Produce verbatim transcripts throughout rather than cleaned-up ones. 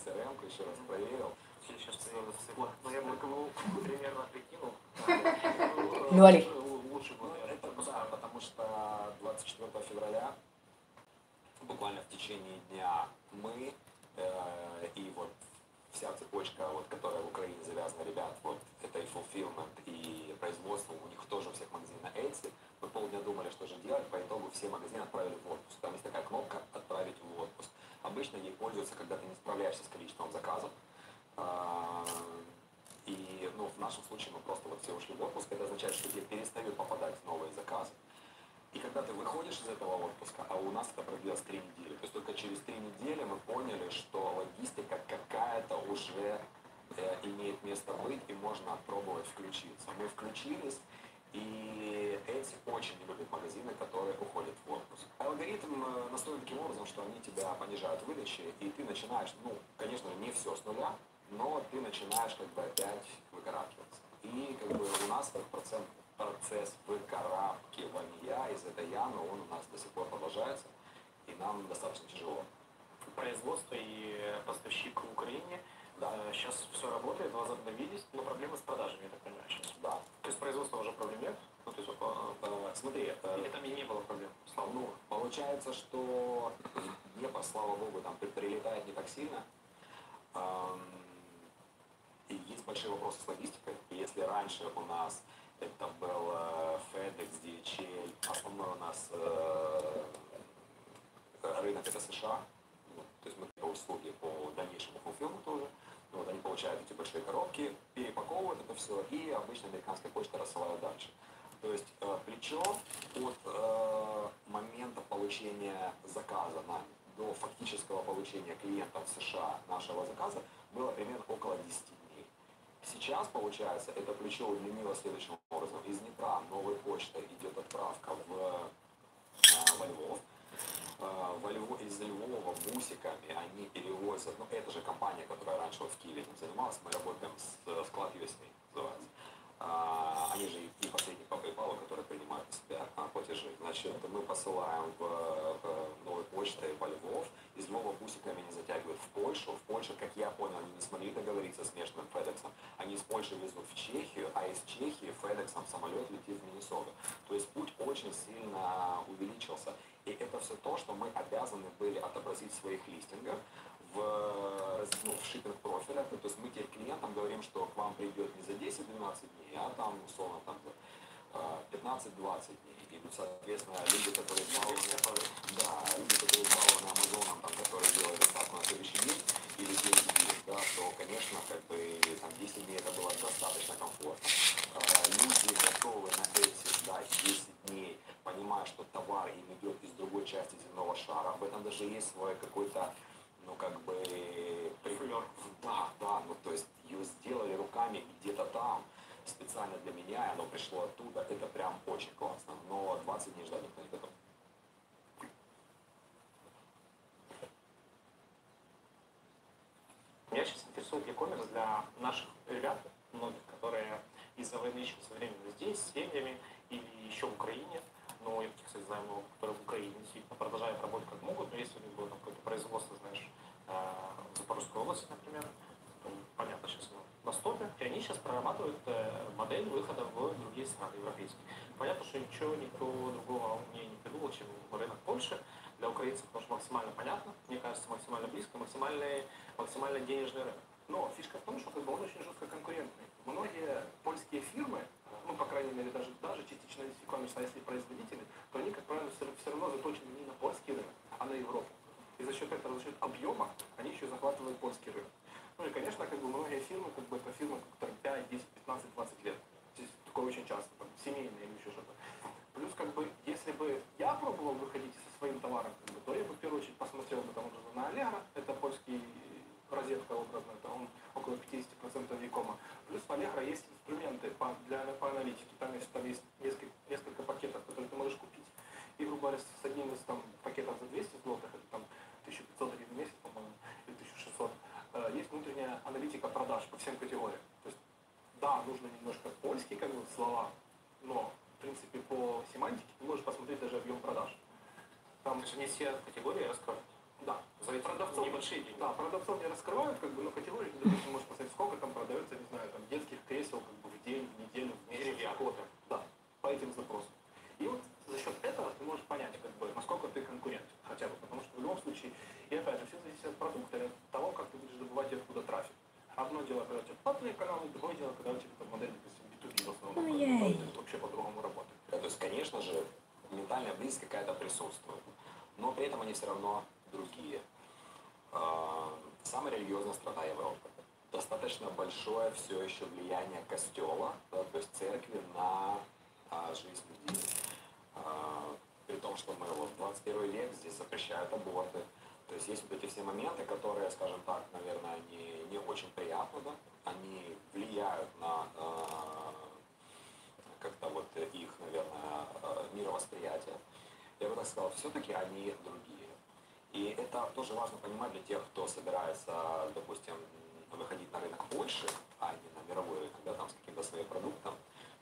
си эр эм, еще раз проверил. Я сейчас но я бы примерно прикинул. Ну, Али. Лучше было. Это да, потому что двадцать четвёртого февраля, буквально в течение дня, мы э, и вот вся цепочка, вот, которая в Украине завязана, ребят, вот это и fulfillment, и производство, у них тоже у всех магазин на Etsy. Мы полдня думали, что же делать, по итогу все магазины отправили в отпуск. Там есть такая кнопка «Отправить в отпуск». Обычно ей пользуются, когда ты не справляешься с количеством заказов. И ну, в нашем случае мы просто вот все ушли в отпуск. Это означает, что тебе перестают попадать новые заказы. И когда ты выходишь из этого отпуска, а у нас это продлилось три недели, то есть только через три недели мы поняли, что логистика какая-то уже э, имеет место быть, и можно пробовать включиться. Мы включились, и эти очень не любят магазины, которые уходят в отпуск. Алгоритм настроен таким образом, что они тебя понижают в выдаче, и ты начинаешь, ну, конечно, не все с нуля, но ты начинаешь как бы опять выкарабкиваться. И как бы у нас этот процент, процесс выкарабкивания из этой ямы, он у нас до сих пор продолжается, и нам достаточно тяжело. Производство и поставщик в Украине, да. Сейчас все работает, возобновились, но проблемы с продажами, я так понимаю, сейчас. Да. То есть производство уже проблем нет? Ну, то есть, э, смотри, э, или там и не было проблем? Слава ну, получается, что Днепр, слава богу, там прилетает не так сильно. Эм, и есть большие вопросы с логистикой. Если раньше у нас это был э, FedEx, ди эйч эл, основной у нас э, рынок это США, ну, то есть мы по услуги по дальнейшему fulfillment тоже. Ну, вот они получают эти большие коробки, перепаковывают это все, и обычно американская почта рассылают дальше. То есть э, плечо от э, момента получения заказа нами до фактического получения клиентов в США нашего заказа было примерно около десяти дней. Сейчас, получается, это плечо удлинило следующим образом. Из Днепра новой почтой идет отправка в, э, во Львов. Э, во Львов, из Львова бусиками они перевозят, ну это же компания, которая раньше вот в Киеве этим занималась, мы работаем с склад ю эс эй, называется. А, они же и последний по PayPal, который принимают на себя а, платежи. Значит, мы посылаем в, в новой почтой во Львов, из Львова бусиками они затягивают в Польшу. В Польше, как я понял, они не смогли договориться с местным FedEx. Они из Польши везут в Чехию, а из Чехии FedEx самолет летит в Миннесоту. То есть путь очень сильно увеличился. И это все то, что мы обязаны были отобразить в своих листингах, в, ну, в шиппинг профилях. То есть мы теперь клиентам говорим, что к вам придет не за десять-двенадцать дней, а там, условно, там пятнадцать-двадцать дней. И, соответственно, люди, которые балованы, да, люди, которые балованы Амазоном, там, которые делают доставку на следующий день или девять дней, да, то, конечно, как бы там десять дней это было достаточно комфортно. Люди готовы на эти ждать десять дней, понимая, что товар им идет из другой части земного шара. В этом даже есть свой какой-то, ну, как бы, прифлёр. Да, да, ну, то есть ее сделали руками где-то там, специально для меня, и оно пришло оттуда. Это прям очень классно. Но двадцать дней ждать никто не готов. Меня сейчас интересует e-commerce для наших ребят, многих, которые из-за войны ищутся временно здесь, с семьями, или еще в Украине. Но я таких, кстати, знаю много, которые в Украине действительно продолжают работать как могут, но если у них было какое-то производство, знаешь, в Запорожской области, например, то, понятно, сейчас на стопе, и они сейчас прорабатывают модель выхода в другие страны европейские. Понятно, что ничего, никто другого умнее не придумал, чем рынок Польши для украинцев, потому что максимально понятно, мне кажется, максимально близко, максимальный, максимально денежный рынок. Но фишка в том, что как бы, он очень жестко конкурентный. Многие польские фирмы, ну, по крайней мере, даже, даже частично e-commerce, а если производители, то они, как правило, все, все равно заточены не на польский рынок, а на Европу. И за счет этого, за счет объема, они еще захватывают польский рынок. Ну и, конечно, как бы многие фирмы, как бы это фирмы, которые пять, десять, пятнадцать, двадцать лет. Здесь такое очень часто, там, семейные или еще что-то. Плюс, как бы, если бы я пробовал выходить со своим товаром, как бы, то я бы в первую очередь посмотрел бы там уже на Алера, это польский розетка образная, это он около пятьдесят процентов e-кома. Плюс в Allegro есть инструменты по, для, по аналитике. Там есть, там есть несколько, несколько пакетов, которые ты можешь купить. И, грубо говоря, с одним из там, пакетов за двести злотых, это там тысяча пятьсот гривен в месяц, по-моему, или тысяча шестьсот, э, есть внутренняя аналитика продаж по всем категориям. То есть, да, нужно немножко польские как бы, слова, но, в принципе, по семантике ты можешь посмотреть даже объем продаж. Там То есть они все категории раскроют? Да, за эти Продавцов, небольшие деньги. да, продавцов не раскрывают, как бы, но категории, допустим, можешь посмотреть, сколько там продается, не знаю, там, детских кресел, как бы, в день, в неделю, в месяц, в год. Да, по этим запросам. И вот за счет этого ты можешь понять, как бы, насколько ты конкурент, хотя бы, потому что в любом случае, и опять же, все зависит от продукта, и от того, как ты будешь добывать и откуда трафик. Одно дело, когда у тебя платные каналы, другое дело, когда у тебя там модель, допустим, би ту би в основном, Ну, то ей. это вообще по-другому работает. Да, то есть, конечно же, ментальная близость какая-то присутствует, но при этом они все равно другие. А, Самая религиозная страна Европы. Достаточно большое все еще влияние костела, да, то есть церкви на а, жизнь людей. А, При том, что мы вот двадцать первый век, здесь запрещают аборты. То есть есть вот эти все моменты, которые, скажем так, наверное, они не очень приятны, да? Они влияют на а, как-то вот их, наверное, а, мировосприятие. Я бы так сказал, все-таки они другие. И это тоже важно понимать для тех, кто собирается, допустим, выходить на рынок Польши, а не на мировой, когда там с каким-то своим продуктом,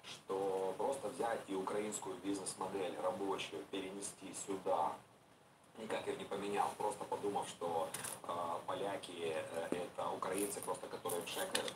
что просто взять и украинскую бизнес-модель рабочую перенести сюда, никак ее не поменял, просто подумав, что э, поляки э, это украинцы просто, которые пшекают,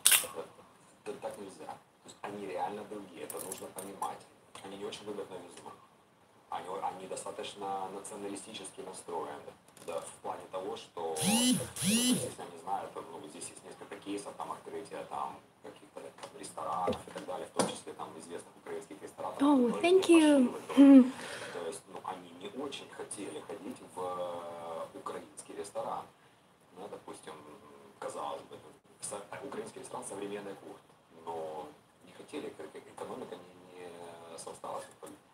это так нельзя. То есть они реально другие, это нужно понимать. Они не очень любят новизну. Они, они достаточно националистически настроены, да, в плане того, что, ну, если они знают, ну, здесь есть несколько кейсов, там, открытия, там, каких-то там, ресторанов и так далее, в том числе, там, известных украинских ресторанов. Oh, которые thank не you. пошли в это. То есть, ну, они не очень хотели ходить в э, украинский ресторан. Ну, допустим, казалось бы, со- украинский ресторан современная кухня, но не хотели, как экономика не, не совсталась.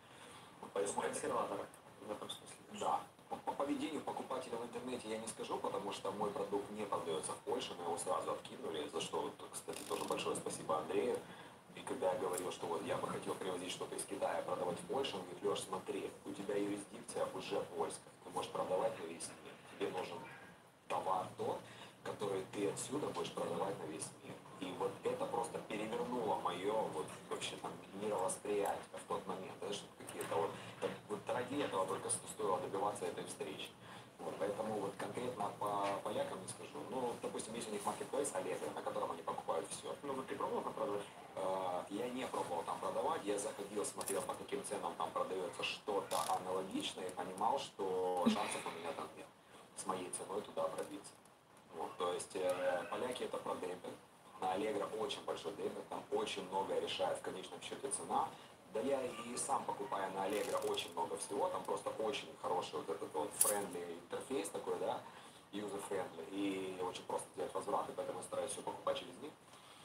Поэтому Консерваторы в этом смысле. да. По, по поведению покупателя в интернете я не скажу, потому что мой продукт не продается в Польше, мы его сразу откинули, за что, вот, кстати, тоже большое спасибо Андрею. И когда я говорил, что вот я бы хотел привозить что-то из Китая, продавать в Польшу, он говорит: Леш, смотри, у тебя юрисдикция уже польская, ты можешь продавать на весь мир. Тебе нужен товар тот, который ты отсюда будешь продавать на весь мир. И вот это просто перевернуло мое вот вообще там мировосприятие в тот момент. Знаешь, какие-то вот, так, вот ради этого только стоило добиваться этой встречи. Вот, поэтому вот конкретно по полякам не скажу. Ну, допустим, есть у них маркетплейс Allegro, на котором они покупают все. Ну, вот ты пробовал там продавать? Э, Я не пробовал там продавать, я заходил, смотрел, по каким ценам там продается что-то аналогичное, и понимал, что шансов у меня там нет с моей ценой туда пробиться. Вот, то есть э, поляки это про демпинг. На Allegro очень большой демпинг, там очень многое решает в конечном счете цена. Да я и сам, покупая на Allegro очень много всего, там просто очень хороший вот этот вот friendly интерфейс такой, да, user-friendly, и очень просто делать возвраты, поэтому я стараюсь все покупать через них.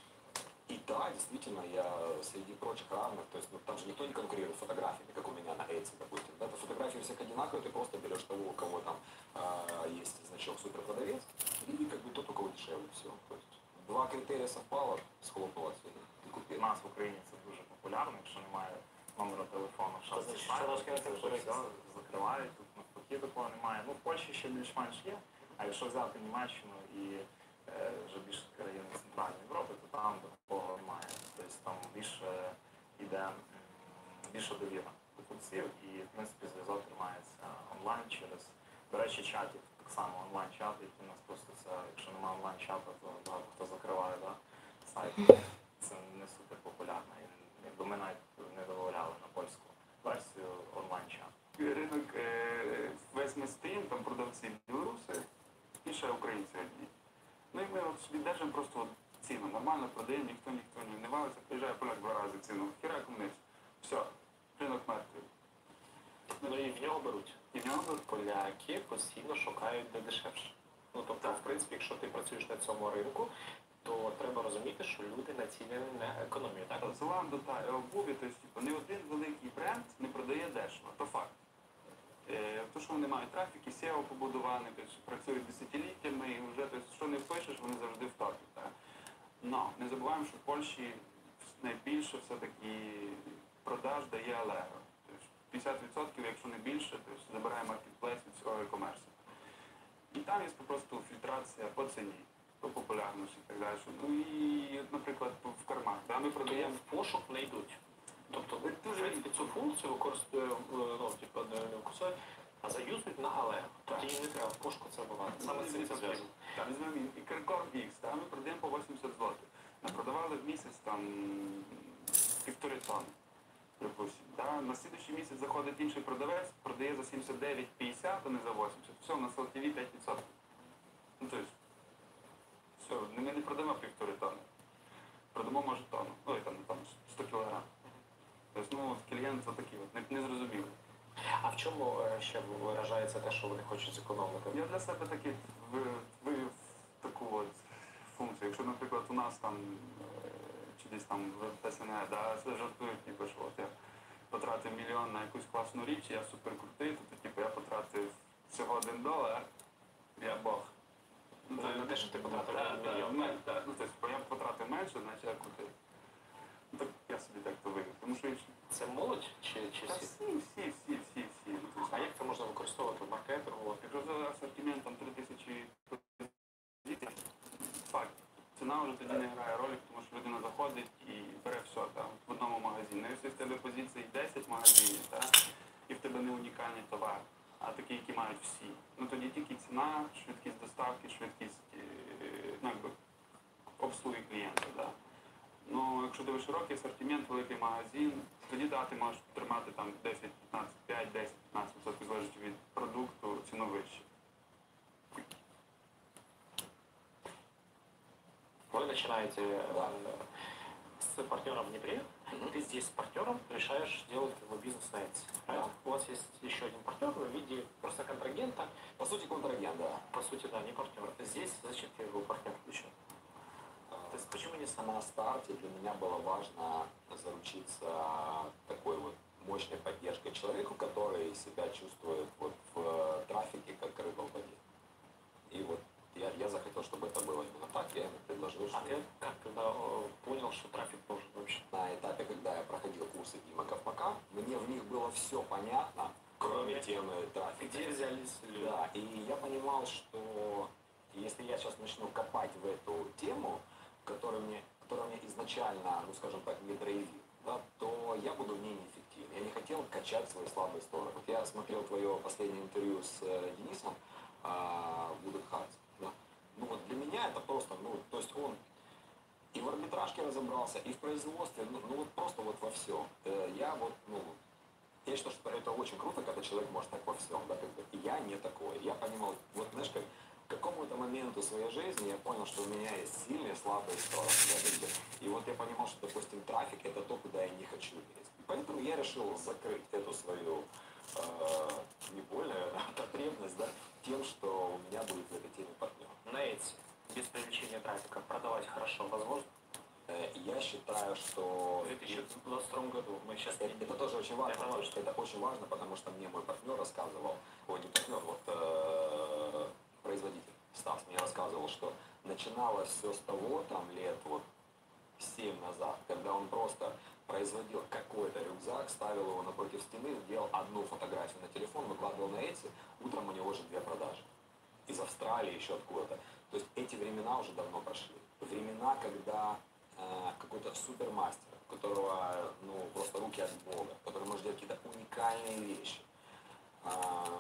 И да, действительно, я среди прочих равных, то есть ну, там же никто не конкурирует с фотографиями, как у меня на Etsy, допустим. Да, это фотографии у всех одинаковые, ты просто берешь того, у кого там э, есть значок суперпродавец, и как бы тот, у кого дешевле, все. То есть два критерія совпало, схлопнулося і У купив. нас в Україні це дуже популярно, якщо немає номера телефону в шапці значить, сайта, що наш це кінцевий все закривають, тут навпаки такого немає. Ну, в Польщі ще більш-менш є, а якщо взяти Німеччину і е, вже більше країни Центральної Європи, то там такого немає. Тобто там більше йде м, більше довіра до купців і, в принципі, зв'язок тримається онлайн через, до речі, чатів, так само онлайн-чати, які у нас просто це, якщо немає онлайн-чату, то багато хто закриває, да, сайт. Це не супер популярно. І, якби ми навіть не додавали на польську версію онлайн-чат. Ринок е, весь ми стоїмо, там продавці білоруси і ще українці одні. Ну і ми от собі держимо просто от ціну, нормально продаємо, ніхто ніхто не гнівається, приїжджає поляк два рази ціну, хіраком вниз. Все, ринок мертвий. Ну і в нього беруть. І в нього Поляки постійно шукають де дешевше. Ну, тобто, в принципі, якщо ти працюєш на цьому ринку, то треба розуміти, що люди націлені на економію. Так? Зеландо та обуві, тобто типу, не один великий бренд не продає дешево, то факт. Е, то, що вони мають трафік, і сео побудовані, тобто, працюють десятиліттями, і вже тобто, що не впишеш, вони завжди в топі. Так? Но не забуваємо, що в Польщі найбільше все-таки продаж дає Allegro. Тобто п'ятдесят відсотків, якщо не більше, тобто, забирає маркетплейс від цього e-commerce. І там є просто фільтрація по ціні, по популярності і так далі. Ну і, наприклад, в кармах. Да, ми продаємо В пошук не йдуть. Тобто ви в принципі, цю функцію використовує, ну, типу, не використовує, а заюзують на галерах. Тобто їм не треба в пошуку це вбивати. Саме з цим це зв'язано. Так, візьмемо і Киркорд Ікс, та ми продаємо по вісімдесят злотих. Ми продавали в місяць там півтори тонни, припустимо. Да? На слідуючий місяць заходить інший продавець, продає за сімдесят дев'ять п'ятдесят, а не за вісімдесят. Все, у нас ел ті ві п'ять відсотків. Ну, тобто, все, ми не продаємо півтори тонни. Продамо, може, тонну. Ой, там, там сто кілограм. Тобто, ну, клієнт це такий, от, не, не зрозумілий. А в чому е, ще виражається те, що вони хочуть зекономити? Я для себе таки вивів таку от функцію. Якщо, наприклад, у нас там е, чи десь там в ТСН, да, це жартують, ніби, що от я потратив мільйон на якусь класну річ, я супер крутий, то типу я потратив всього один долар, я бог. Ну, не те, що ти потратив мільйон. мільйон. Так, ну, тобто я потратив менше, значить я крутий. Ну, так я собі так то вивів. Тому що Це молодь чи, чи та всі? всі, всі, всі, всі, всі. Ну, тобто, А як це можна використовувати в маркетингу? якщо за асортиментом три тисячі позицій, факт. Ціна вже тоді не грає ролі, тому що людина заходить і бере все там в одному магазині. Ну, якщо в тебе позицій десять магазинів, та, і в тебе не унікальний товар, а такі, які мають всі. Ну тоді тільки ціна, швидкість доставки, швидкість е, ну, якби, обслуги клієнта. Да. Ну, якщо тебе широкий асортимент, великий магазин, тоді да, ти можеш тримати там десять п'ятнадцять, п'ять десять п'ятнадцять відсотків залежить від продукту, ціну вище. Вы начинаете э, с партнером в Днепре, Мгм. ты здесь с партнером решаешь делать как бы, бизнес на Etsy. правильно? У вас есть еще один партнер в виде просто контрагента, По сути, контрагент, да. по сути, да, не партнер. Здесь зачем тебе был партнер еще? То есть почему не на старте для меня было важно заручиться такой вот мощной поддержкой человеку, который себя чувствует вот в трафике как рыба в воде. И вот я, я захотел, чтобы это было именно так. Я ему предложил, А что ты как тогда э, понял, что трафик нужен вообще? на этапе, когда я проходил курсы Дима Ковпака, мне в них было все понятно, кроме темы трафика. Где взялись люди? Да, и я понимал, что если я сейчас начну копать в эту тему, которая мне, которая мне изначально, ну скажем так, не драйвит, да, то я буду в ней неэффективен. Я не хотел качать свои слабые стороны. Вот я смотрел твое последнее интервью с э, Денисом э, Wooded Hearts. Да. Ну вот для меня это просто, ну, то есть он и в арбитражке разобрался, и в производстве, ну, ну вот просто вот во всем. Э, я вот, ну, я считаю, что это очень круто, когда человек может так во всем, да, как бы. Я не такой. Я понимал, вот знаешь, как к какому-то моменту своей жизни я понял, что у меня есть сильные, слабые стороны. Да, как бы. И вот я понимал, что, допустим, трафик это то, куда я не хочу лезть. Поэтому я решил закрыть эту свою э, не более потребность, да, тем, что у меня будет в этой теме партнер. На Etsy, без привлечения трафика, продавать хорошо возможно? Э, Я считаю, что В две тысячи двадцать втором году мы сейчас... это, это тоже очень важно. Я понимаю, что- Это очень важно, потому что мне мой партнер рассказывал, ой, не партнер, вот э, производитель Стас мне рассказывал, что начиналось все с того, там лет вот семь назад, когда он просто производил какой-то рюкзак, ставил его напротив стены, делал одну фотографию на телефон, выкладывал на Etsy, утром у него уже две продажи. Из Австралии, еще откуда-то. То есть эти времена уже давно прошли. Времена, когда э, какой-то супермастер, у которого ну, просто руки от Бога, который может делать какие-то уникальные вещи э,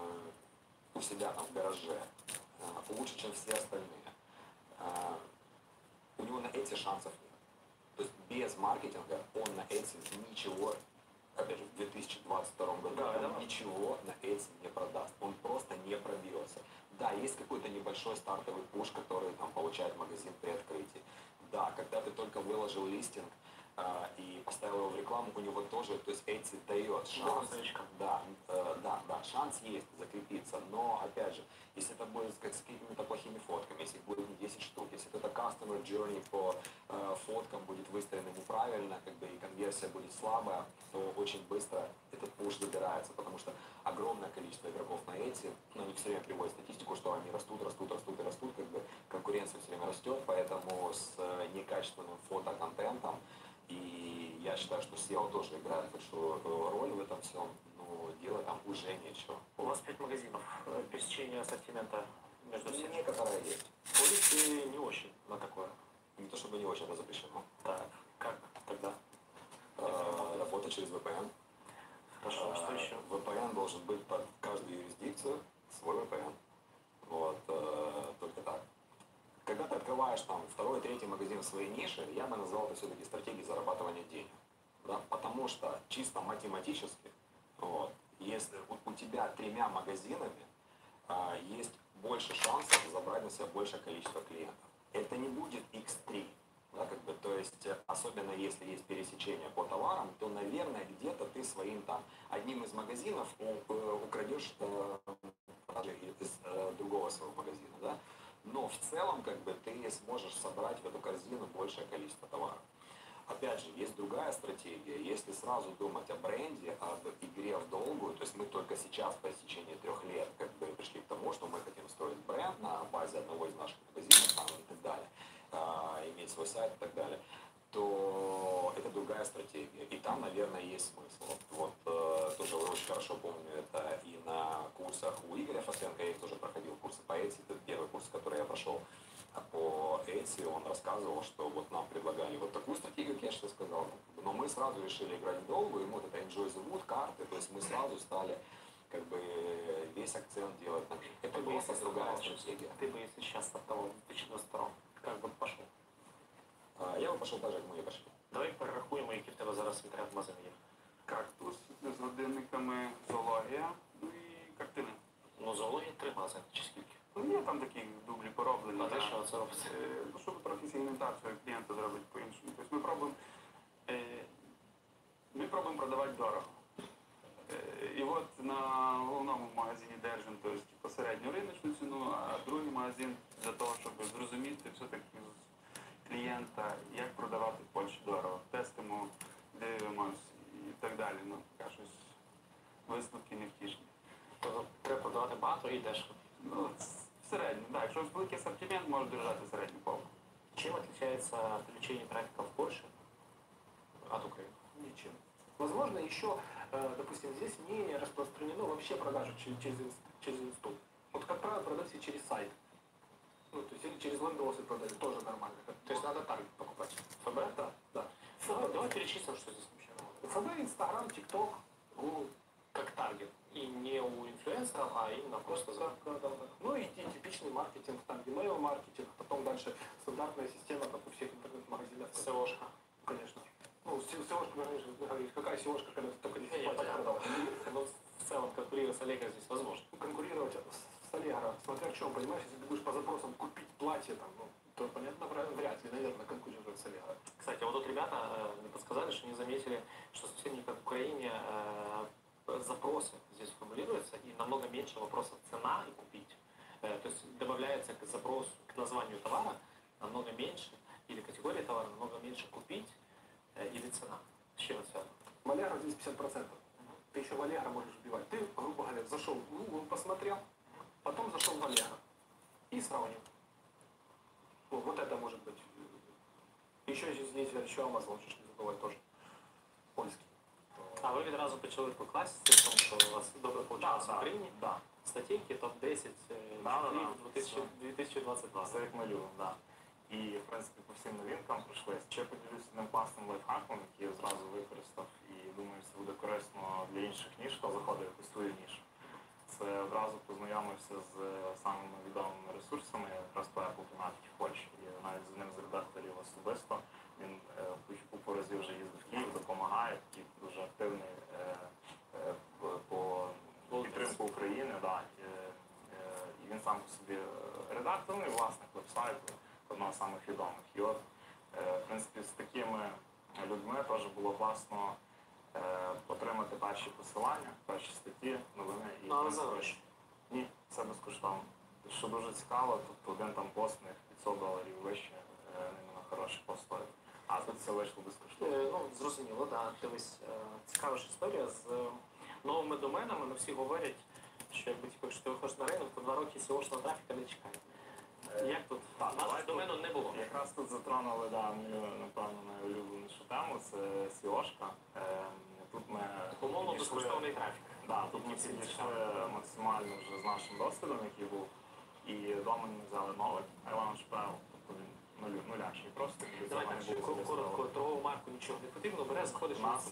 у себя там в гараже, э, лучше, чем все остальные. Э, у него на Etsy шансов нет. То есть без маркетинга он на Etsy ничего, опять же, в две тысячи двадцать втором году Да, он да. ничего на Etsy не продаст. Он просто не пробьется. Да, есть какой-то небольшой стартовый пуш, который там получает магазин при открытии. Да, когда ты только выложил листинг э, и поставил его в рекламу, у него тоже, то есть Etsy дает шанс. новичкам. Да, э, да, да, шанс есть закрепиться, но опять же, если это будет как с какими-то плохими фотками, если будет не десять штук, если это customer journey по э, фоткам будет выстроена неправильно, как бы и конверсия будет слабая, то очень быстро этот пуш забирается, потому что огромное количество игроков на Etsy, ну, они все время приводят статистику, что они растут, растут, растут и растут, как бы конкуренция все время растет, поэтому с э, некачественным фотоконтентом, и я считаю, что сео тоже играет большую э, роль в этом всем, но делать там уже нечего. У вас пять магазинов, э, пересечение ассортимента между всеми. Некоторые есть. Ходите не очень на такое. Не то чтобы не очень, это запрещено. Так, как тогда? Э, Работа через ви пи эн. Хорошо, что Э, еще? ви пи эн должен быть под каждую юрисдикцию свой ви пи эн. Вот, э, только так. Когда ты открываешь там второй, третий магазин в своей нише, я бы назвал это все-таки стратегией зарабатывания денег. Да? Потому что чисто математически, вот, если у, у тебя тремя магазинами а, есть больше шансов забрать на себя большее количество клиентов. Это не будет икс три. Да, как бы, то есть, э, особенно если есть пересечение по товарам, то, наверное, где-то ты своим там одним из магазинов у- э, украдешь э, продажи из э, другого своего магазина. Да? Но в целом, как бы, ты сможешь собрать в эту корзину большее количество товаров. Опять же, есть другая стратегия. Если сразу думать о бренде, об игре в долгую, то есть мы только сейчас, по истечении трех лет, как бы пришли к тому, что мы хотим строить бренд на базе одного из наших магазинов там, и так далее, а, иметь свой сайт и так далее, то это другая стратегия. И там, наверное, есть смысл. Вот э, тоже очень хорошо помню это и на курсах у Игоря Фасенко, я их тоже проходил, курсы по Etsy, это первый курс, который я прошел по Etsy, он рассказывал, что вот нам предлагали вот такую стратегию, как я сейчас сказал, но мы сразу решили играть в долгую, ему вот это Enjoy the Wood карты, то есть мы сразу стали как бы весь акцент делать на них. Это Ты бы, просто если другая сказал, стратегия. Ты бы, если сейчас стартовал в две тысячі двадцять другому, как бы пошел? А, Я бы пошел так же, как мы и пошли. Давай перерахуємо, які в тебе зараз інтернет-магазини є. Кактус з годинниками, зоологія, ну і картини. Ну, зоологія три магазини, чи скільки? Ну, є там такі дублі пороблені. А те, да. що це робиться? Е, Ну, щоб трохи сегментацію клієнта зробити по-іншому. Тобто ми пробуємо, е, ми пробуємо продавати дорого. Е, І от на головному магазині держимо, тобто, типу, середню риночну ціну, а другий магазин для того, щоб зрозуміти все-таки з клієнта, як продавати в Польщі дорого. Тестимо, дивимось і так далі. Ну, така щось висновки невтішні. Тобто треба продавати багато і дешево. Ну, в середньому, так. Якщо великий асортимент, може держати середню полку. Чем отличается привлечение трафика в Польше от Украины? Ничем. Возможно, еще, э, допустим, здесь не распространено вообще продажа через, через, инс- через инсту. Вот, как правило, продают все через сайт. Ну, то есть, или через лендосы продают, тоже нормально. То есть, надо таргет покупать. ФБ? Да, да. Давай, давай перечислим, что здесь вообще. ФБ, Инстаграм, ТикТок, Google. Как таргет. И не у инфлюенсеров, а именно просто за... Да, да, да, да. Ну и ти- типичный маркетинг, там, email маркетинг, потом дальше стандартная система, как у всех интернет-магазинов. СОшка. Конечно. Ну, сеошка, конечно, говоришь, какая сеошка, когда ты только Не, не продал. Ну, в целом, конкурировать с Олегом здесь возможно. Конкурировать с, с Allegro, смотря в чем, понимаешь, если ты будешь по запросам купить платье, там, ну, то, понятно, вряд вряд ли, наверное, конкурировать с Allegro. Кстати, вот тут ребята э, мне подсказали, что они заметили, что совсем не как в Украине э, запросы здесь формулируются, и намного меньше вопросов цена и купить. Э, то есть добавляется к запросу, к названию товара намного меньше, или категории товара намного меньше купить, э, или цена. С чем это связано? В Allegro здесь пятьдесят процентов. Ты еще в Allegro можешь вбивать. Ты, грубо говоря, зашел в Google, посмотрел, потом зашел в Allegro и сравнил. Вот, вот это может быть. Еще здесь еще Amazon, чуть не забывай тоже. Польский. А ви відразу почали по класиці, тому що у вас добре вийшло в Україні. Да. Статейки топ десять Да, да, да. дві тисячі двадцять два. Це як ми любимо, да. І, в принципі, по всім новинкам пройшли. Ще поділюся одним класним лайфхаком, який я зразу використав і думаю, це буде корисно для інших ніж, хто заходить в якусь твою нішу. Це одразу познайомився з самими відомими ресурсами, якраз по Apple тематики в Польщі. І навіть з одним з редакторів особисто. Він е, кучу купу разів вже їздив в Київ, допомагає, такий дуже активний е, е, в- по підтримку України. Да. І, е, і він сам по собі е, редактор, ну і власник веб-сайту, одного з самих відомих. І от, е, в принципі, з такими людьми теж було класно е, отримати перші посилання, перші статті, новини і Ну, але в за принципі, гроші. ні, це безкоштовно. Що дуже цікаво, тобто один там пост у них п'ятсот доларів вище, е, іменно хороший пост стоїть. А тут це вийшло безкоштовно. Е, Ну, зрозуміло, да. Дивись, е, цікава ж історія з е, новими доменами. Не всі говорять, що якби типу, якщо ти виходиш на ринок, то два роки сеошного трафіка не чекає. Як тут? Так, У нас давай домену не було. Якраз тут затронули, да, мою, напевно, найулюбленішу тему, це сіошка. Ем, Тут ми Умовно підійшли- безкоштовний трафік. Да, тут ми підійшли максимально вже з нашим досвідом, який був. І домен ми взяли новий, iLaunch.pl, тобто він нулю- нулячий просто. і Давай цього так, не було коротко, зареєстровано. торгову марку нічого не потрібно, бере, заходиш У на нас це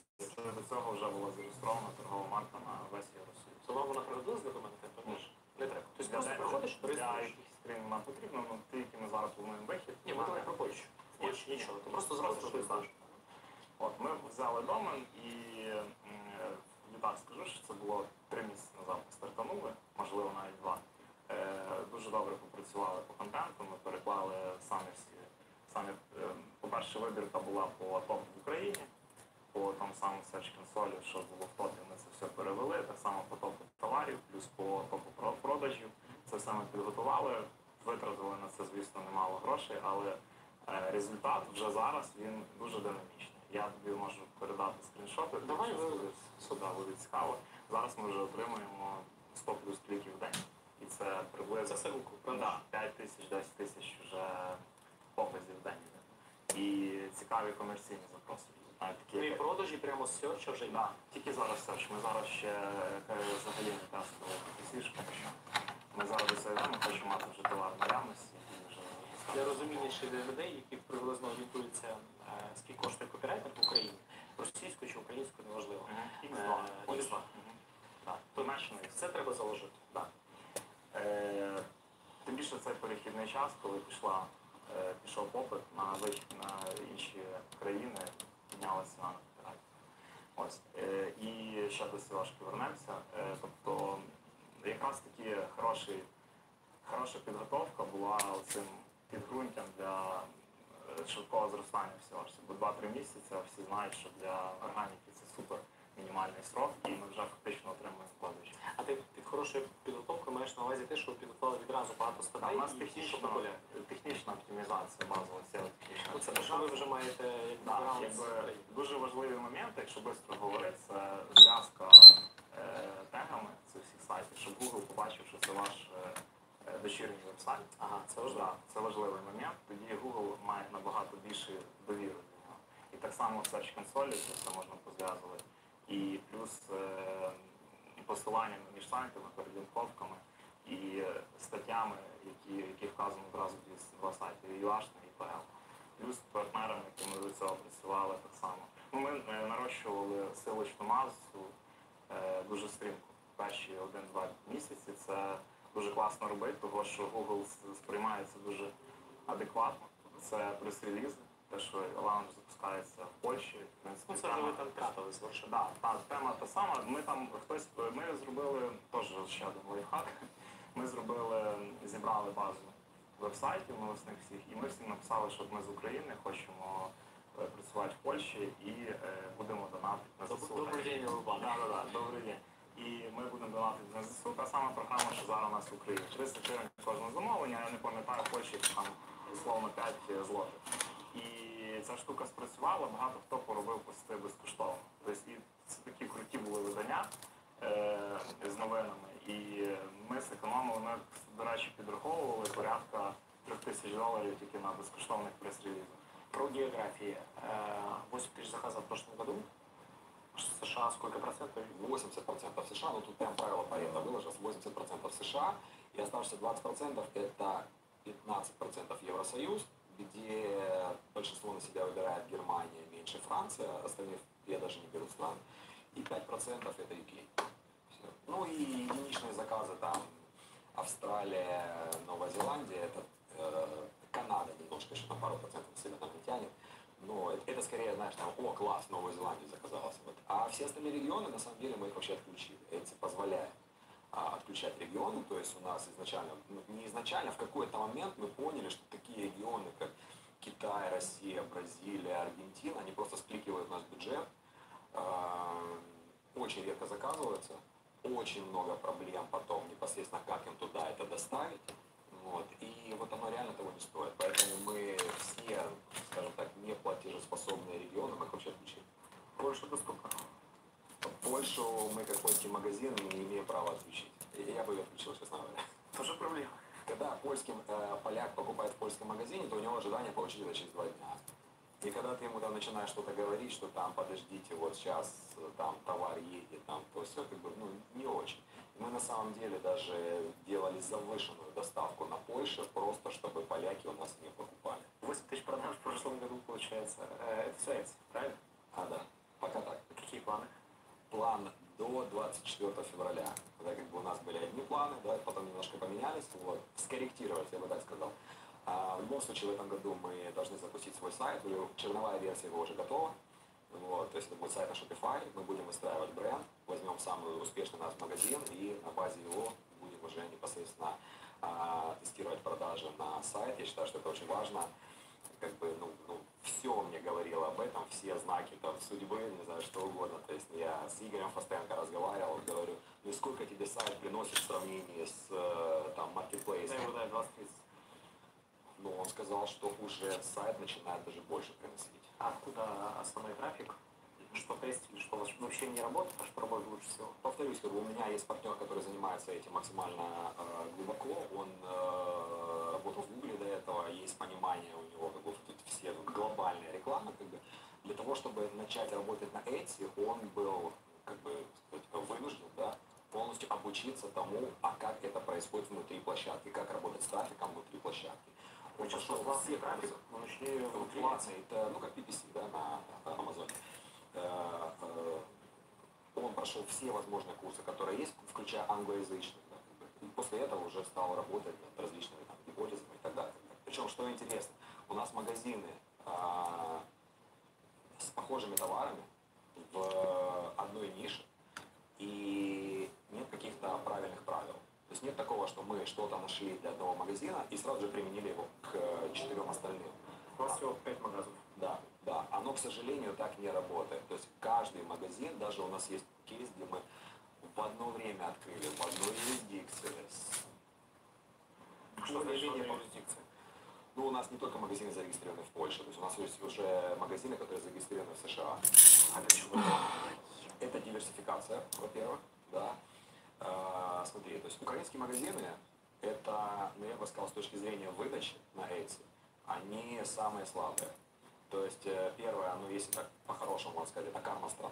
до цього вже була зареєстрована торгова марка на весь Євросоюз. То вам вона пригодилась документи? Ні. Не треба. Тобто Для просто де- приходиш, Для реєструєш. якихось країн вона потрібна, ну ті, які ми зараз плануємо вихід. Ні, ми давай про Польщу. Ні, Польщу нічого, ти ні, просто зразу щось реєструєш. так. От, ми взяли домен і м, тобі так скажу, що це було три місяці назад ми стартанули, можливо навіть два. Е, дуже добре попрацювали по контенту, ми переклали самі всі, самі, е, по-перше, вибірка була по топ в Україні, по там самому Search Console, що було в топі, ми це все перевели, так само по топу товарів, плюс по топу про- продажів. Це все ми підготували, витратили на це, звісно, немало грошей, але е, результат вже зараз він дуже динамічний. Я тобі можу передати скріншоти, Давай, якщо ви- буде сюди буде цікаво. Зараз ми вже отримуємо сто плюс кліків в день. І це Це приблизно все руку, да, правда? п'ять тисяч, десять тисяч вже показів в день йде. І цікаві комерційні запроси. Навіть такі, Ну і як- продажі прямо з серча вже Да, тільки зараз серч. Ми зараз ще е, взагалі не тестили фішку, що ми зараз до цього йдемо, хочемо мати вже товар наявності і вже для розуміння ще для людей, які приблизно орієнтуються, е, скільки коштує копірайтер в Україні, російською чи українською, неважливо. ікс два. Е, ікс два. Так, то менше ікс. Це треба заложити. Так. Е, Тим більше цей перехідний час, коли пішла, е, пішов попит на вихід на інші країни, піднялася ціна на копірайт. Ось. Е, І ще до сівашки вернемося. Е, Тобто якраз таки хороший, хороша підготовка була цим підґрунтям для е, швидкого зростання в сівашці. Бо два-три місяці всі знають, що для органіки це супер мінімальний срок, і ми вже фактично отримуємо вкладачів. А ти під хорошою підготовкою маєш на увазі те, що ви підготували відразу багато Так, статей у нас і технічна, всі популярні. технічна оптимізація, базова сео технічна Ну, це те, що ви вже маєте як Да, бекграунд з якби України. дуже важливий момент, якщо швидко говорити, це зв'язка е, тегами цих всіх сайтів, щоб Google побачив, що це ваш е, е, дочірній веб-сайт. Ага, це Тож, важливо. да, це важливий момент. Тоді Google має набагато більше довіри до нього. І так само в Search Console це все можна позв'язувати. І плюс е, посиланнями між сайтами, перелінковками і е, статтями, які, які вказано одразу дві, два сайти, і ю аш і пі ел. Плюс партнерами, які ми до цього працювали так само. Ну, ми е, нарощували силочну масу е, дуже стрімко. Перші один-два місяці це дуже класно робити, тому що Google с- сприймає це дуже адекватно. Це прес-релізи, те, що лаунж запускається в Польщі. В принципі, Ну, це вже ви тема- там катались вершина. Да, та тема та сама. Ми там хтось, ми зробили теж ще один лайфхак. Ми зробили, зібрали базу веб-сайтів новосних всіх, і ми всім написали, що ми з України хочемо е, працювати в Польщі і е, будемо донатити на ЗСУ. Добрий день, Рубан. Да, да, да, добрий день. І ми будемо донатити на ЗСУ, та сама програма, що зараз у нас в Україні. тридцять гривень кожне замовлення, я не пам'ятаю, в Польщі там условно п'ять злотих. І ця штука спрацювала, багато хто поробив пости безкоштовно. Тобто і це такі круті були видання е, з новинами. І ми зекономили, ми, до речі, підраховували порядка трьох тисяч доларів тільки на безкоштовних прес-релізах. Про географии. Э, восемь тысяч заказов в прошлом году. США сколько процентов? восемьдесят процентов США, ну тут прям правило Парето выложилось, восемьдесят процентов США, и оставшиеся двадцать процентов это пятнадцать процентов Евросоюз, где большинство на себя выбирает Германия, меньше Франция, остальных я даже не беру стран, и пять процентов это ю кей. Всё. Ну и единичные заказы там Австралия, Новая Зеландия, это э, Канада немножко еще на пару процентов себя там не тянет. Но это, это скорее, знаешь, там, о, класс, Новую Зеландию заказалось. Вот. А все остальные регионы, на самом деле, мы их вообще отключили. Это позволяет а, отключать регионы. То есть у нас изначально, ну, не изначально, в какой-то момент мы поняли, что такие регионы, как Китай, Россия, Бразилия, Аргентина, они просто скликивают наш бюджет, а, очень редко заказываются, очень много проблем потом непосредственно, как им туда это доставить. Вот. И вот оно реально того не стоит. Поэтому мы все, скажем так, неплатежеспособные регионы, мы их вообще отключили. Больше доступно. Польшу мы, как польский магазин, не имеем права отключить. И я бы ее отключил, честно говоря. Тоже проблема. Когда польским э, поляк покупает в польском магазине, то у него ожидание получить это через два дня. И когда ты ему там начинаешь что-то говорить, что там, подождите, вот сейчас там товар едет, там, то все как бы, ну, не очень. Мы на самом деле даже делали завышенную доставку на Польшу, просто чтобы поляки у нас не покупали. восемь тысяч продаж в прошлом году, получается. Э, это все, правильно? А, да, пока так. Какие планы? двадцать четвёртого февраля, когда как бы у нас были одни планы, да, потом немножко поменялись, вот, скорректировать, я бы так сказал. А в любом случае в этом году мы должны запустить свой сайт, черновая версия его уже готова. Вот, то есть это будет сайт на Shopify, мы будем выстраивать бренд, возьмем самый успешный наш магазин и на базе его будем уже непосредственно а, тестировать продажи на сайт. Я считаю, что это очень важно. Как бы, ну, ну, все мне говорило об этом, все знаки там судьбы, не знаю, что угодно. То есть я с Игорем Фастенко разговаривал, говорю, ну сколько тебе сайт приносит в сравнении с там маркетплейсом? Да, да, двадцать тридцать. Ну, он сказал, что уже сайт начинает даже больше приносить. А откуда основной трафик? Что тестили, что вообще не работает, а что работает лучше всего? Повторюсь, как бы у меня есть партнер, который занимается этим максимально э, глубоко. Он э, работал в Гугле до этого, есть понимание у него, как бы тут все глобальные рекламы. Как бы. Для того, чтобы начать работать на Etsy, он был как бы вынужден, да, полностью обучиться тому, а как это происходит внутри площадки, как работать с трафиком внутри площадки. Он пошел все трафик, курсы. мы начали Классный, это ну как пи пи си, да, на, на Амазоне. Он прошел все возможные курсы, которые есть, включая англоязычные. Да, и после этого уже стал работать над различными там, гипотезами и так далее. Причем, что интересно, у нас магазины а, с похожими товарами в одной нише, и нет каких-то правильных правил. То есть нет такого, что мы что-то нашли для одного магазина и сразу же применили его к четырем остальным. У вас всего пять магазинов. Да, да. Оно, к сожалению, так не работает. То есть каждый магазин, даже у нас есть кейс, где мы в одно время открыли, в одной юрисдикции. Что значит юрисдикция? Ну, у нас не только магазины зарегистрированы в Польше, то есть у нас есть уже магазины, которые зарегистрированы в США. А для чего? Это диверсификация, во-первых, да. А, смотри, то есть украинские магазины, это, ну, я бы сказал, с точки зрения выдачи на Etsy, они самые слабые. То есть, первое, ну, если так по-хорошему можно сказать, это карма страны.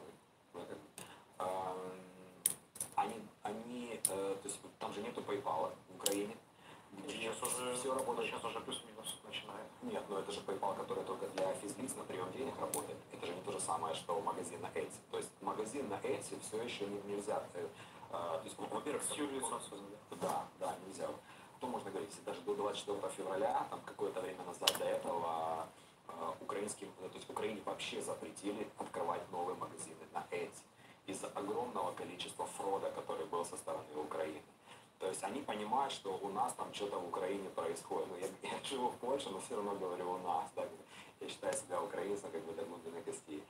Они, они, то есть, там же нету PayPal в Украине. Сейчас уже, все работает. Сейчас уже плюс-минус начинает. Нет, но это же PayPal, который только для физлиц на прием денег работает. Это же не то же самое, что магазин на Etsy. То есть магазин на Etsy все еще не, нельзя. Э, то есть, во-первых, с юрлицом создали. Да, да, нельзя. Что можно говорить, если даже до двадцать четвёртого февраля, там какое-то время назад до этого, э, украинским, то есть в Украине вообще запретили открывать новые магазины на Etsy из-за огромного количества фрода, который был со стороны Украины. То есть они понимают, что у нас там что-то в Украине происходит. Ну, я, я живу в Польше, но все равно говорю у нас. Да? Я считаю себя украинцем как бы до глубины костей.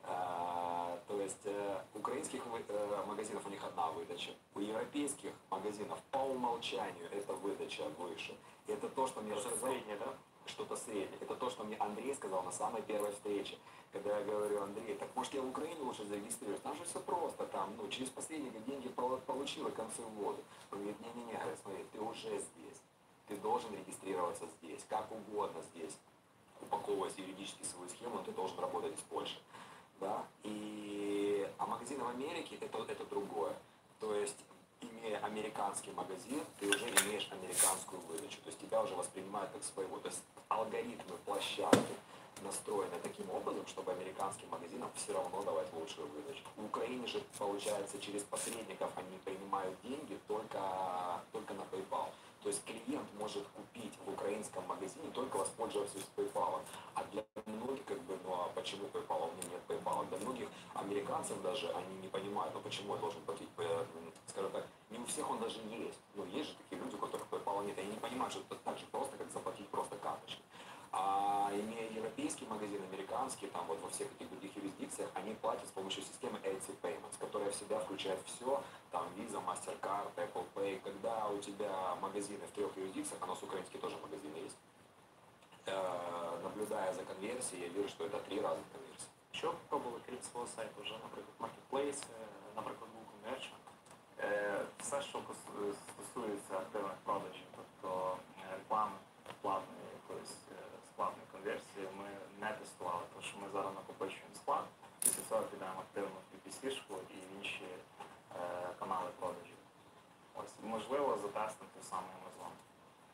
А, то есть э, украинских вы, э, магазинов у них одна выдача. У европейских магазинов по умолчанию эта выдача выше. И это то, что мне Что-то рассказал... среднее, да? Что-то среднее. Это то, что мне Андрей сказал на самой первой встрече. Когда я говорю, Андрей, так может я в Украине лучше зарегистрируюсь? Там же все просто, там, ну, через посредника деньги получил и концы в воду. Он говорит, не-не-не, говорит, смотри, ты уже здесь. Ты должен регистрироваться здесь, как угодно здесь. Упаковывая юридически свою схему, но ты должен работать из Польши. Да? И... А магазины в Америке это, это другое. То есть, имея американский магазин, ты уже имеешь американскую выдачу. То есть тебя уже воспринимают как своего. То есть алгоритмы площадки настроены таким образом, чтобы американским магазинам все равно давать лучшую выдачу. В Украине же, получается, через посредников они принимают деньги только, только на PayPal. То есть клиент может купить в украинском магазине, только воспользовавшись PayPal. А для многих, как бы, ну а почему PayPal? У меня нет PayPal. Для многих американцев даже они не понимают, ну почему я должен платить, скажем так, не у всех он даже есть. Ну есть же такие люди, у которых PayPal нет, и они не понимают, что это так же просто, как заплатить просто карточкой. А имея европейский магазин, американский, там вот во всех этих других юрисдикциях, они платят с помощью системы Etsy Payments, которая в себя включает все, там Visa, MasterCard, Apple Pay. Когда у тебя магазины в трех юрисдикциях, а у нас украинские тоже магазины есть, э, наблюдая за конверсией, я вижу, что это три разных конверсии. Що пробували крім свого сайту вже, наприклад, Marketplace, наприклад, Google Merchant? Все, що стосується активних продажів, тобто реклами, платної якоїсь складної конверсії, ми не тестували, тому що ми зараз накопичуємо склад, після цього підемо активно в пі пі сі-шку і в інші е, канали продажів. Ось, можливо, затестити саме Amazon. А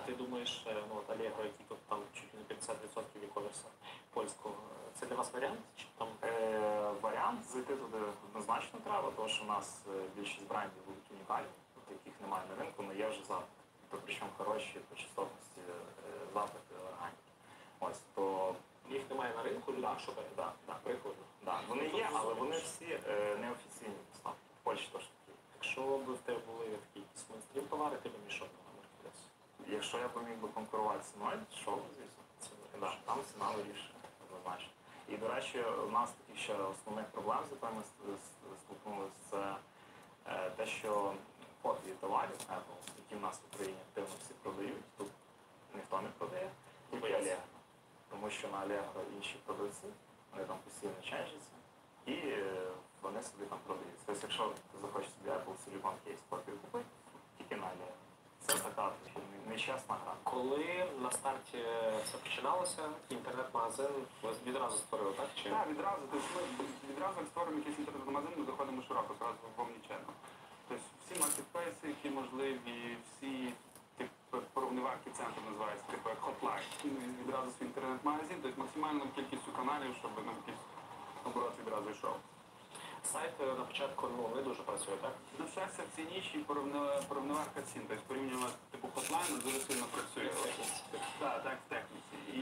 ти думаєш, е, ну, от Allegro, який тут там чуть не п'ятдесят відсотків e-commerce польського, це для вас варіант? Чи там Е, варіант зайти туди однозначно треба, тому що у нас е, більшість брендів будуть унікальні, тобто яких немає на ринку, але є вже запити. Тобто, причому хороші по частотності е, запити органіки. Ось, то їх немає на ринку, люди Да, шукають? да, да. Прикольно. да, вони є, але вони всі е, неофіційні поставки. В Польщі теж такі. Якщо б в тебе були такі якісь мейнстрім товари, ти б мішок на маркетплейс. Якщо я б міг би конкурувати з ціною, що б, звісно, Це да, там ціна вирішує, однозначно. І, до речі, у нас таких ще основних проблем, з якими ми ст- ст- стикнулися, це е, те, що копії товарів Apple, які в нас в Україні активно всі продають, тут ніхто не продає, тільки Allegro. Тому що на Allegro інші продавці, вони там постійно ченжаться, і е, вони собі там продають. Тобто, якщо ти захочеш собі Apple Silicon Case копію купити, тільки на Allegro. Це така нечесна гра. Коли на старті все починалося, інтернет-магазин відразу створили, так? Чи? Так, відразу. Тобто ми відразу як створюємо якийсь інтернет-магазин, ми заходимо широко, зразу в omnichannel. Тобто всі маркетплейси, які можливі, всі типу порівнюварки центр називається, типу як Hotline. Відразу свій інтернет-магазин, тобто максимальну кількістю каналів, щоб ну, якийсь оборот відразу йшов. Сайт на початку ну, не дуже працює, так? На щастя, в цій ніші порівня- порівнюварка цін, тобто порівнювати типу Hotline дуже сильно працює. Так, так, в техніці. І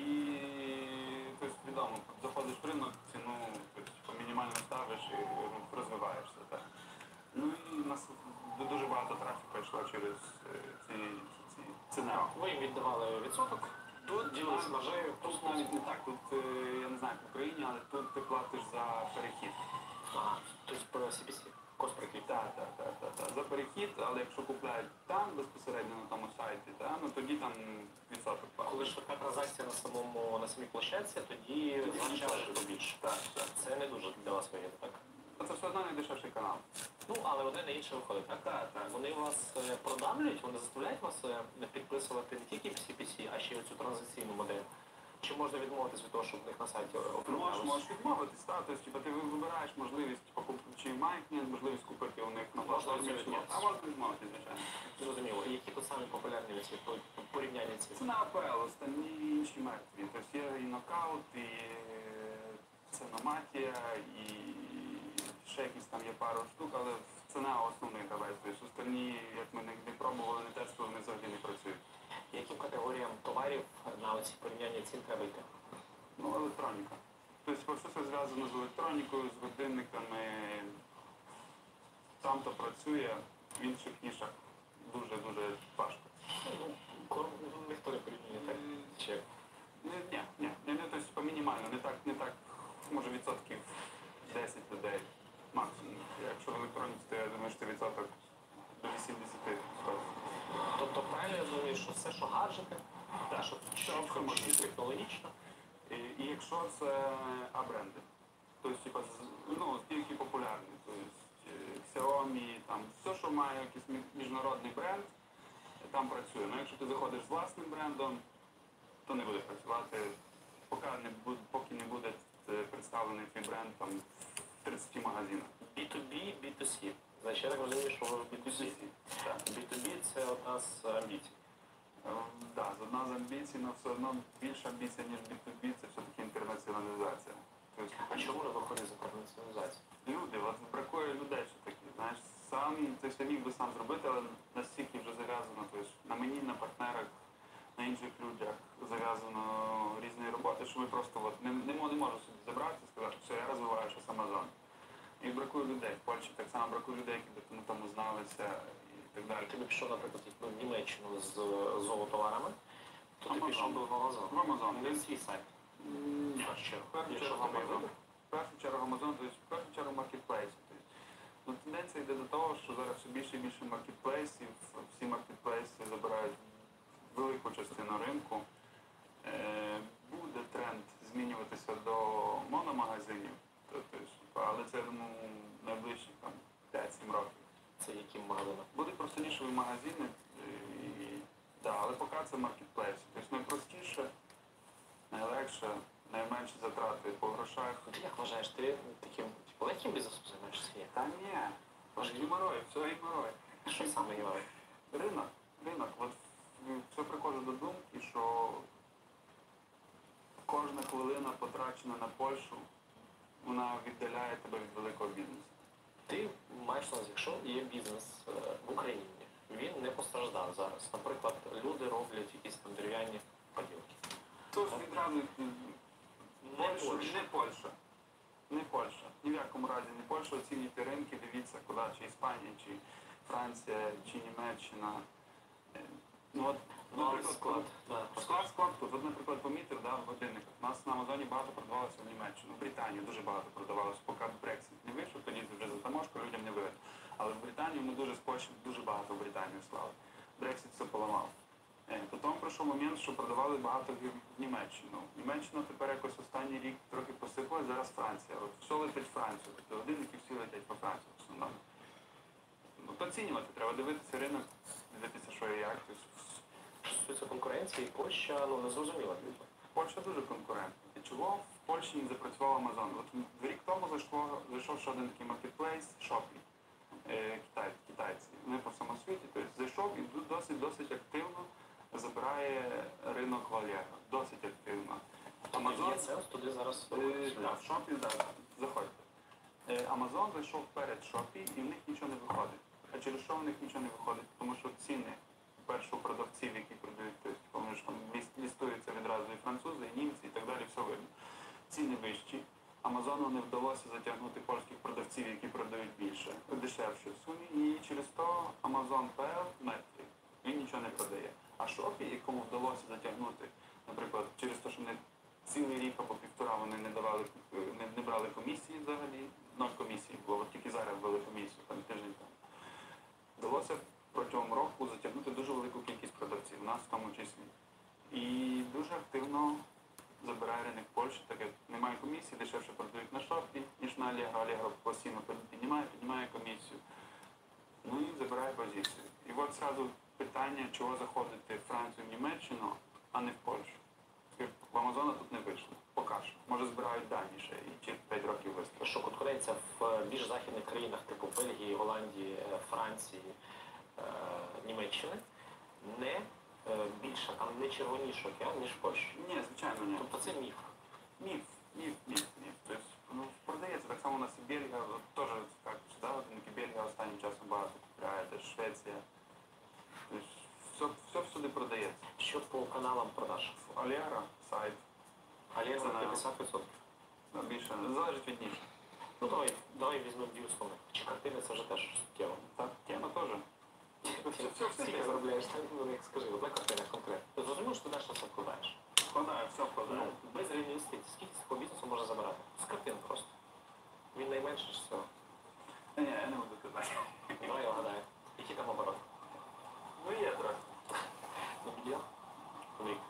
тобто, відомо, заходиш в ринок, ціну тобто, мінімально ставиш і ну, розвиваєшся. Так. Ну і у нас дуже багато трафіку йшло через е, ці, ці ціни. Ви їм віддавали відсоток, Тут ділились маржею, тут навіть не так, тут е, я не знаю, як в Україні, але тут ти платиш за перехід. ага, тобто про сі пі сі, коспрокіп. Так, так, так, так, так. За перехід, але якщо купляють там безпосередньо на тому сайті, та, ну тоді там відсоток платиш. Коли швидка транзакція на самому на самій площадці, тоді Тоді маржа більше. побільше. Так, так. Це не дуже для вас вигідно, так? А це все одно найдешевший канал. Ну, але одне на інше виходить, так? Так, так. Вони вас е, продавлюють, вони заставляють вас е, підписувати не тільки сі пі сі, а ще й оцю транзакційну модель. Чи можна відмовитись від того, щоб в них на сайті Можеш, оформлялось? можеш відмовитись, та, тобто, типу, ти вибираєш можливість покупки, чи має клієнт можливість купити у них на Можна платформі, чи ні. відмовитись. А можна відмовитись, звичайно. Зрозуміло. І які тут самі популярні ці по- порівняння ці? Це на АПЛ, останні інші мертві. Тобто є і нокаут, і ценоматія, і ще якісь там є пару штук, але ціна основний гравець. Тобто останні, як ми не, не пробували, не тестували, вони взагалі не працюють. Яким категоріям товарів на оці порівняння цін треба йти? Ну, електроніка. Тобто все це зв'язано з електронікою, з годинниками. Там, то працює, в інших нішах дуже-дуже важко. Ну, кор- ніхто не порівнює так. Чи як? Ні, ні, ні, ні, ні, тобто мінімально, не так, не так, може відсотків десять людей максимум. Якщо в електроніці, то я думаю, що це відсоток до вісімдесят. Тобто правильно я розумію, що все, що гаджети, те, що чітко може чи технологічно, І, і якщо це А-бренди, тобто типу, з- ну, ті, які популярні, тобто е, Xiaomi, там, все, що має якийсь мі- міжнародний бренд, там працює. Ну, якщо ти заходиш з власним брендом, то не буде працювати, поки не буде, поки не буде е, представлений твій бренд там, в тридцяти магазинах. бі ту бі, бі ту сі. Значить, я так розумію, що ви в бі ту сі. Так. бі ту бі це одна з амбіцій. Так, з одна з амбіцій, але все одно більша амбіція, ніж бі ту бі, це все-таки інтернаціоналізація. Тобто, А чому не виходить з інтернаціоналізації? люди, от бракує людей все-таки. Знаєш, сам ти все міг би сам зробити, але настільки вже зав'язано. Тобто, на мені, на партнерах, на інших людях зав'язано різні роботи, що ми просто от, не, не, мо- не можу собі забрати і сказати, що я розвиваю щось Amazon. І бракує людей. В Польщі так само бракує людей, які б тому зналися і так далі. Ти б пішов, наприклад, ну, в Німеччину з золотоварами, то ти Amazon. пішов би в Amazon. В Amazon. Він свій сайт. Ні. В першу чергу. В першу Якщо чергу в тебе є Amazon. вибір. В першу чергу Amazon, тобто в першу чергу маркетплейси. Тобто, ну, тенденція йде до того, що зараз все більше і більше маркетплейсів, всі маркетплейси забирають велику частину ринку. Е, буде тренд змінюватися до мономагазинів, тобто, але це ну, найближчі там, п'ять-сім років. Це яким магазином? Будуть просто нішові магазини, і, да, але поки це маркетплейси. Тобто найпростіше, найлегше, найменші затрати по грошах. Ти як вважаєш, ти таким типу, легким бізнесом займаєшся? Є? Та ні, ваш геморой, все геморой. Що саме є? Ринок, ринок. От все приходжу додому. потрачена на Польщу, вона віддаляє тебе від великого бізнесу. Ти маєш на увазі, якщо є бізнес е, в Україні, він не постраждав зараз. Наприклад, люди роблять якісь там дерев'яні поділки. Тож відразу м, Не Польща, Польща. не Польща. Не Польща. Ні в якому разі не Польща. Оцінюйте ринки, дивіться, куди, чи Іспанія, чи Франція, чи Німеччина. Е, Ну, от, Ну, але наприклад, склад. Да, Склад, склад тут. От, наприклад, помітив, да, в годинниках. У нас на Амазоні багато продавалося в Німеччину. В Британії дуже багато продавалося, поки Брексит не вийшов, тоді вже за таможку людям не вигодно. Але в Британії ми дуже з Польщі дуже багато в Британію слали. Брексит все поламав. Е, Потім пройшов момент, що продавали багато в в Німеччину. Німеччина тепер якось останній рік трохи посипалась, зараз Франція. От все летить в Францію. Тобто годинники всі летять по Франції в основному. Ну, оцінювати, треба дивитися ринок, дивитися, що і як. Тобто, Що стосується конкуренції, Польща ну, не зрозуміла. Польща дуже конкурентна. І чого в Польщі не запрацював Амазон? От рік тому зайшло, зайшов ще один такий маркетплейс Shopee. Е, Китай, китайці. Вони по всьому світі. Тобто зайшов і досить досить активно забирає ринок Валера. Досить активно. Амазон є сенс туди зараз. Е, Так, в Shopee, так, заходьте. Е, Амазон зайшов перед Shopee і в них нічого не виходить. А через що в них нічого не виходить? Тому що ціни перших продавців, які продають, тобто, вони ж там ліс- лістуються відразу і французи, і німці, і так далі, все видно. Ціни вищі. Амазону не вдалося затягнути польських продавців, які продають більше, дешевше в сумі, і через то Amazon пе ел мертвий. Він нічого не продає. А Shopee, якому вдалося затягнути, наприклад, через те, що вони цілий рік або півтора вони не давали, не, не брали комісії взагалі, ноль комісії було, от тільки зараз ввели комісію, там тиждень тому. Вдалося протягом року затягнути дуже велику кількість продавців, нас в тому числі. І дуже активно забирає ринок Польщі, так як немає комісії, дешевше продають на Shopee, ніж на Allegro. Allegro постійно піднімає, піднімає комісію. Ну і забирає позицію. І от зразу питання, чого заходити в Францію, в Німеччину, а не в Польщу. В Амазона тут не вийшло. Поки що. Може збирають дані ще і через п'ять років вистачить. Що конкуренція в більш західних країнах, типу Бельгії, Голландії, е, Франції, е, Німеччини, не е, більша, там не червоніший океан, ніж в Польщі. Ні, звичайно, ні. Тобто це міф. Міф, міф, міф, міф. Тобто, ну, продається так само у нас і Бельгія, от теж, як да, одники Бельгія останнім часом багато купляє, теж Швеція. Тобто, все, все всюди продається. Що по каналам продаж? Allegro, сайт, Алієра Це на- п'ятдесят відсотків. ну, більше, залежить від ніж. Ну давай, давай візьмемо дві основних. Чи картини це вже теж суттєво? Так, тема теж. Все, все, Скільки заробляєш, так? Ну, як скажи, одна картина конкретно. Ти зрозумів, що ти далі все вкладаєш? Вкладаю, все вкладаю. Ну, без рівня інвестицій. Скільки з такого бізнесу можна забирати? З картин просто. Він найменше з цього. Ні, я не буду казати. Давай я вгадаю. Які там обороти? Ну є трохи. Ну, мільйон? В рік.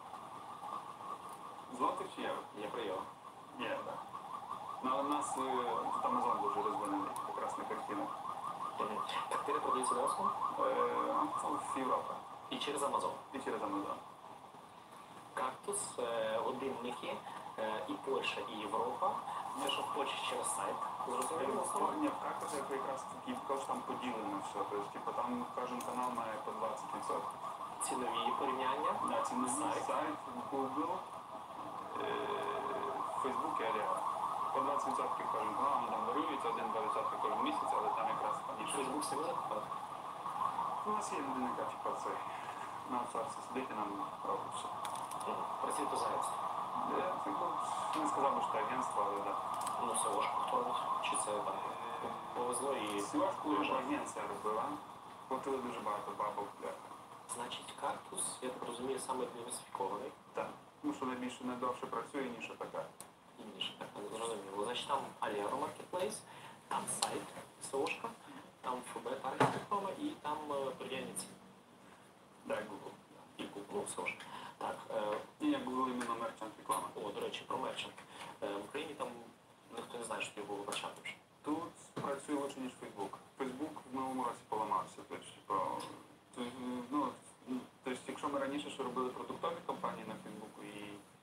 Злотих чи євро? Є прийом. Є, так. Ну, але в нас е, тут Амазон дуже розвинений, якраз на картинах. Картини продаються на основу Е, Це Європа. і через Амазон. І через Амазон. Кактус, е, годинники, е, і Польща, і Європа. Те, що в Польщі через сайт. Зрозуміло? Ні, в Кактусі якраз таки також там поділено все. Тобто, типу, там кожен канал має по двадцять відсотків. Цінові порівняння. Да, це не Сайт. сайт, Google, е, Facebook і Allegro. По двадцять відсотків кожен канал, вони там варюються, один-два відсотки кожен місяць, але там якраз паніше. Фейсбук самі закупати. У нас є людина, яка типу це на аутсорсі сидить і нам робить все. Працює по зайцю. Я типу, не сказав би, що це агентство, але так. Ну, все важко хто робить. Чи це там повезло і... Сівашку агенція робила, платили дуже багато бабок для. Значить, кактус, я так розумію, саме диверсифікований. Так. Тому що найбільше найдовше працює, ніж така. Інніше, так, зрозуміло. Значить, там Allegro Marketplace, там сайт, СОшка, там ФБ таргет реклама і там е, порівняння цін. Так, Google. І Google, ну, СОшка. Так, е, І як Google іменно мерчант реклама. о, до речі, про мерчант. Е, в Україні там ніхто не знає, що його мерчантом. Тут працює лучше, ніж Facebook. Facebook в минулому році поламався. Тобто, типу, ну, тобто, якщо ми раніше що робили продуктові компанії на Фейсбуку і,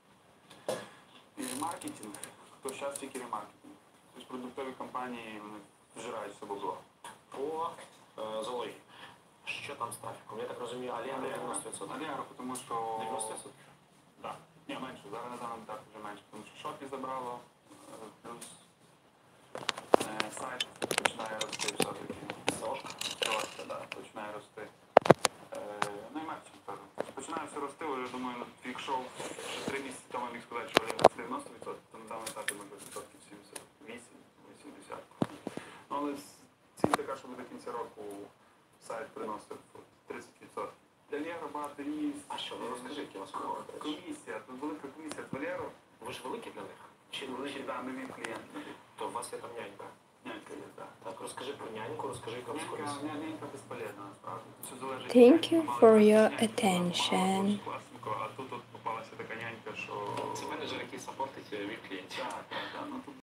і ремаркетинг, то зараз тільки ремаркетинг. Тобто продуктові компанії вони вжирають в себе блог. По е, зоології. Що там з трафіком? Я так розумію, Allegro дев'яносто відсотків. Allegro, тому що... дев'яносто відсотків? Так. Ні, менше. Зараз на даному етапі вже менше, тому що шопі забрало, е, плюс е, сайт починає рости все-таки. Сошка. Трошки, да, починає рости. Е, ну і мерч, теж. Починає все рости, вже думаю, ну, якщо ще три місяці тому міг сказати, що Олег росте дев'яносто відсотків, то на даному етапі може відсотків сімдесят вісім вісімдесят. Ну, але ціль така, що до кінця року сайт приносив тридцять відсотків. Для Лєра багато місць. А що, ну розкажи, які у вас умови? до речі? Комісія, тут велика комісія для Лєру. Ви ж великі для них? Чи, Великі, чи да, нові клієнти. то у вас є там нянька? Нянька є, так. Так, розкажи про няньку, розкажи, яка у вас Нянька, комісія. нянька безполезна, насправді. Все залежить, Thank як you мали for бути your няньки, attention. мало